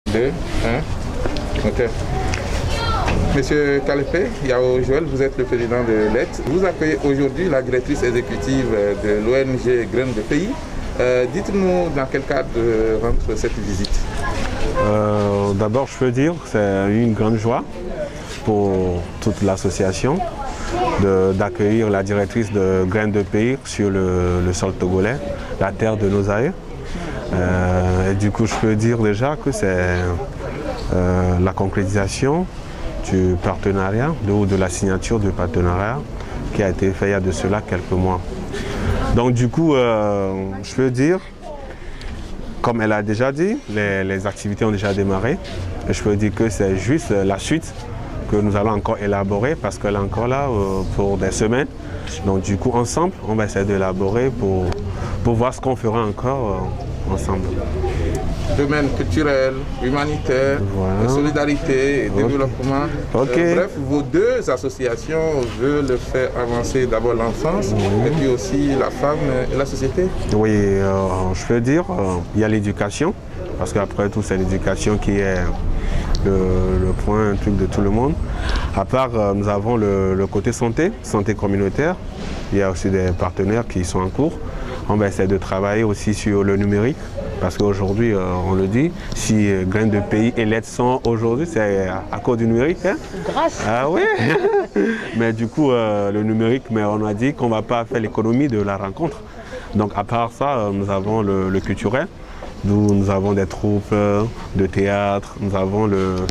2, 1, moteur. Monsieur Kalefé, Yao Joël, vous êtes le président de l'ET. Vous accueillez aujourd'hui la directrice exécutive de l'ONG Graines de Pays. Dites-nous dans quel cadre rentre cette visite. D'abord, je peux dire que c'est une grande joie pour toute l'association d'accueillir la directrice de Graines de Pays sur le sol togolais, la terre de nos aïeux. Et du coup, je peux dire déjà que c'est la concrétisation du partenariat, ou de la signature du partenariat qui a été fait il y a de cela quelques mois. Donc du coup, je peux dire, comme elle a déjà dit, les activités ont déjà démarré. Et je peux dire que c'est juste la suite que nous allons encore élaborer parce qu'elle est encore là pour des semaines. Donc du coup, ensemble, on va essayer d'élaborer pour voir ce qu'on fera encore ensemble. Domaine culturel, humanitaire, voilà. Solidarité et développement. Okay. Bref, vos deux associations veulent faire avancer d'abord l'enfance et puis aussi la femme et la société. Oui, je peux dire, il y a l'éducation, parce qu'après tout, c'est l'éducation qui est le point, un truc de tout le monde. À part, nous avons le côté santé communautaire. Il y a aussi des partenaires qui sont en cours. On va essayer de travailler aussi sur le numérique. Parce qu'aujourd'hui, on le dit, si Graines de Pays et l'ET sont aujourd'hui, c'est à cause du numérique. Hein? Grâce. Ah oui. Mais du coup, le numérique, mais on a dit qu'on ne va pas faire l'économie de la rencontre. Donc à part ça, nous avons le culturel, d'où nous avons des troupes de théâtre, nous avons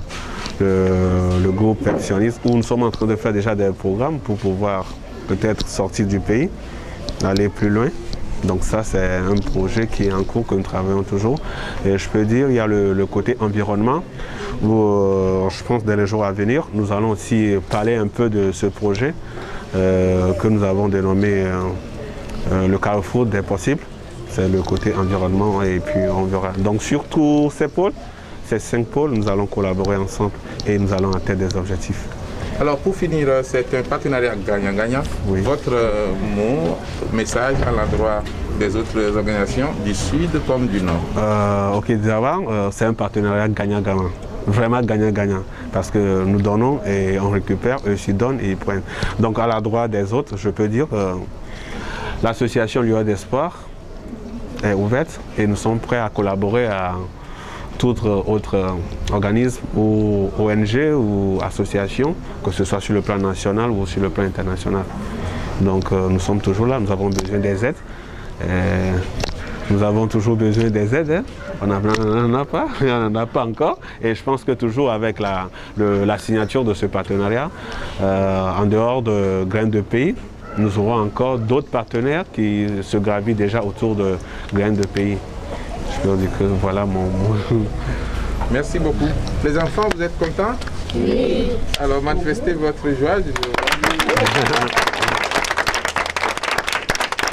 le groupe percussionniste, où nous sommes en train de faire déjà des programmes pour pouvoir peut-être sortir du pays, aller plus loin. Donc ça, c'est un projet qui est en cours, que nous travaillons toujours. Et je peux dire, il y a le côté environnement, où je pense que dans les jours à venir, nous allons aussi parler un peu de ce projet que nous avons dénommé le carrefour des possibles. C'est le côté environnement et puis on verra. Donc sur tous ces pôles, ces 5 pôles, nous allons collaborer ensemble et nous allons atteindre des objectifs. Alors pour finir, c'est un partenariat gagnant-gagnant. Oui. Votre message à l'endroit des autres organisations du Sud comme du Nord. Ok, d'abord, c'est un partenariat gagnant-gagnant. Vraiment gagnant-gagnant. Parce que nous donnons et on récupère, eux aussi donnent et ils prennent. Donc à l'endroit des autres, je peux dire l'association Lieu d'Espoir est ouverte et nous sommes prêts à collaborer à tout autre organisme ou ONG ou association, que ce soit sur le plan national ou sur le plan international. Donc nous sommes toujours là, nous avons besoin des aides. Nous avons toujours besoin des aides, hein. On n'en a pas encore. Et je pense que toujours avec la signature de ce partenariat, en dehors de Graines de Pays, nous aurons encore d'autres partenaires qui se gravitent déjà autour de Graines de Pays. Je peux dire que voilà mon mot. Merci beaucoup. Les enfants, vous êtes contents? Oui. Alors manifestez votre joie.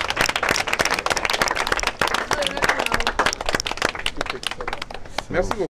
Merci beaucoup.